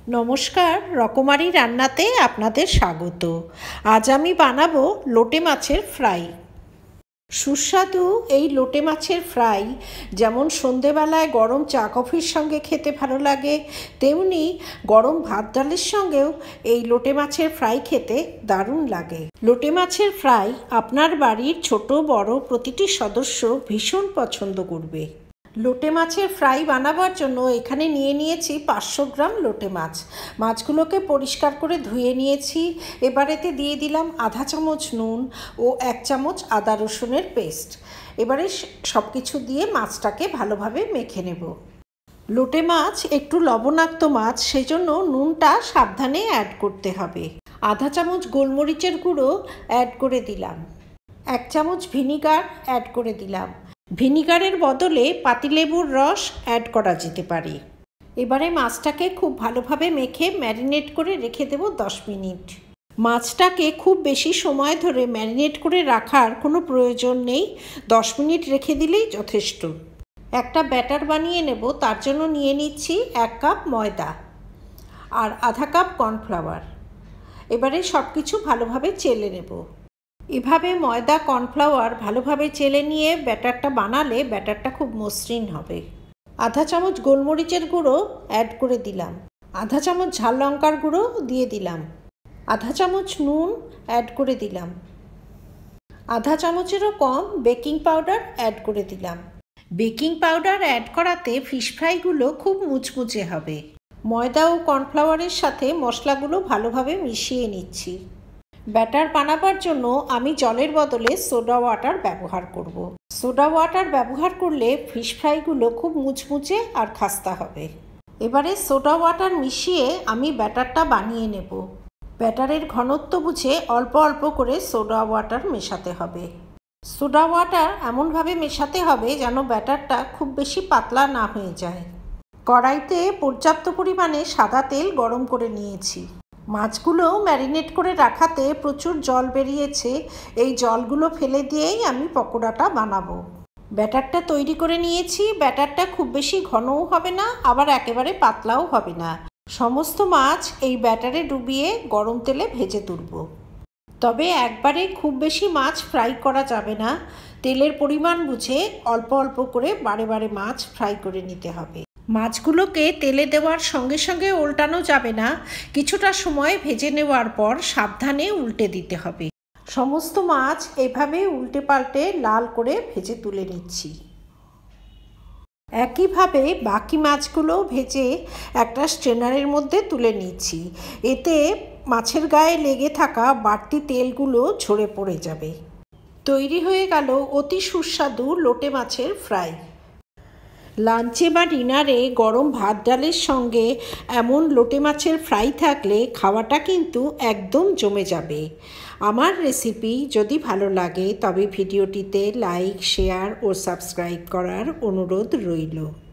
নমস্কার, রকমারি রান্নাতে আপনাদের স্বাগত। আজ আমি বানাবো লোটে মাছের ফ্রাই। সুস্বাদু এই লোটে মাছের ফ্রাই যেমন সন্ধেবেলায় গরম চা কফির সঙ্গে খেতে ভালো লাগে, তেমনি গরম ভাত ডালের সঙ্গেও এই লোটে মাছের ফ্রাই খেতে দারুণ লাগে। লোটে মাছের ফ্রাই আপনার বাড়ির ছোট বড় প্রতিটি সদস্য ভীষণ পছন্দ করবে। লোটে মাছের ফ্রাই বানাবার জন্য এখানে নিয়ে নিয়েছি 500 গ্রাম লোটে মাছ। মাছগুলোকে পরিষ্কার করে ধুয়ে নিয়েছি। এবারেতে দিয়ে দিলাম আধা চামচ নুন ও 1 চামচ আদা রসুনের পেস্ট। এবারে সব কিছু দিয়ে মাছটাকে ভালোভাবে মেখে নেব। লোটে মাছ একটু লবণাক্ত মাছ, সেই জন্য নুনটা সাবধানে অ্যাড করতে হবে। আধা চামচ গোলমরিচের গুঁড়ো অ্যাড করে দিলাম। 1 চামচ ভিনিগার অ্যাড করে দিলাম। ভিনিগারের বদলে পাতিলেবুর রস অ্যাড করা যেতে পারে। এবারে মাছটাকে খুব ভালোভাবে মেখে ম্যারিনেট করে রেখে দেব 10 মিনিট। মাছটাকে খুব বেশি সময় ধরে ম্যারিনেট করে রাখার কোনো প্রয়োজন নেই, 10 মিনিট রেখে দিলেই যথেষ্ট। একটা ব্যাটার বানিয়ে নেব, তার জন্য নিয়ে নিচ্ছি 1 কাপ ময়দা আর আধা কাপ কর্নফ্লাওয়ার। এবারে সব কিছু ভালোভাবে চেলে নেব। এভাবে ময়দা কর্নফ্লাওয়ার ভালোভাবে চেলে নিয়ে ব্যাটারটা বানালে ব্যাটারটা খুব মসৃণ হবে। আধা চামচ গোলমরিচের গুঁড়ো অ্যাড করে দিলাম। আধা চামচ ঝাল লঙ্কার গুঁড়ো দিয়ে দিলাম। আধা চামচ নুন অ্যাড করে দিলাম। আধা চামচেরও কম বেকিং পাউডার অ্যাড করে দিলাম। বেকিং পাউডার অ্যাড করাতে ফিশ ফ্রাইগুলো খুব মুচমুচে হবে। ময়দা ও কর্নফ্লাওয়ারের সাথে মশলাগুলো ভালোভাবে মিশিয়ে নিচ্ছি। ব্যাটার বানাবার জন্য আমি জলের বদলে সোডা ওয়াটার ব্যবহার করব। সোডা ওয়াটার ব্যবহার করলে ফিশ ফ্রাইগুলো খুব মুচমুচে আর খাস্তা হবে। এবারে সোডা ওয়াটার মিশিয়ে আমি ব্যাটারটা বানিয়ে নেব। ব্যাটারের ঘনত্ব বুঝে অল্প অল্প করে সোডা ওয়াটার মেশাতে হবে। সোডা ওয়াটার এমনভাবে মেশাতে হবে যেন ব্যাটারটা খুব বেশি পাতলা না হয়ে যায়। কড়াইতে পর্যাপ্ত পরিমাণে সাদা তেল গরম করে নিয়েছি। মাছগুলো ম্যারিনেট করে রাখাতে প্রচুর জল বেরিয়েছে, এই জলগুলো ফেলে দিয়েই আমি পকোড়াটা বানাবো। ব্যাটারটা তৈরি করে নিয়েছি। ব্যাটারটা খুব বেশি ঘনও হবে না, আবার একেবারে পাতলাও হবে না। সমস্ত মাছ এই ব্যাটারে ডুবিয়ে গরম তেলে ভেজে তুলব। তবে একবারে খুব বেশি মাছ ফ্রাই করা যাবে না, তেলের পরিমাণ বুঝে অল্প অল্প করে বারে বারে মাছ ফ্রাই করে নিতে হবে। মাছগুলোকে তেলে দেওয়ার সঙ্গে সঙ্গে উল্টানো যাবে না, কিছুটা সময় ভেজে নেওয়ার পর সাবধানে উল্টে দিতে হবে। সমস্ত মাছ এভাবে উল্টে পাল্টে লাল করে ভেজে তুলে নিচ্ছি। একইভাবে বাকি মাছগুলো ভেজে একটা স্ট্রেনারের মধ্যে তুলে নিচ্ছি। এতে মাছের গায়ে লেগে থাকা বাড়তি তেলগুলো ঝরে পড়ে যাবে। তৈরি হয়ে গেল অতি সুস্বাদু লোটে মাছের ফ্রাই। লাঞ্চে বা ডিনারে গরম ভাত ডালের সঙ্গে এমন লোটে মাছের ফ্রাই থাকলে খাওয়াটা কিন্তু একদম জমে যাবে। আমার রেসিপি যদি ভালো লাগে তবে ভিডিওটিতে লাইক, শেয়ার ও সাবস্ক্রাইব করার অনুরোধ রইল।